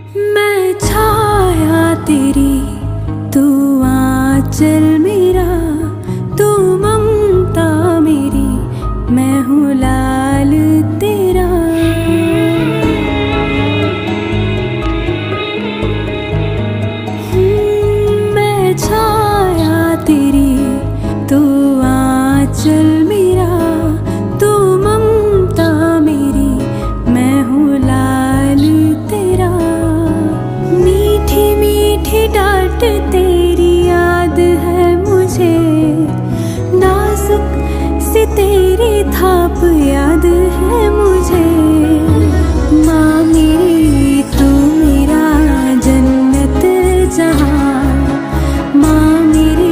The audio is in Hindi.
मैं छाया तेरी, तू आंचल मेरा, तू ममता मेरी, मैं हूँ लाल तेरा। मैं छाया तेरी, तू आंचल मेरा, तू ममता मेरी, मैं हूँ लाल तेरा। मीठी मीठी डांट तेरी याद है मुझे, नाजुक सी तेरी थाप याद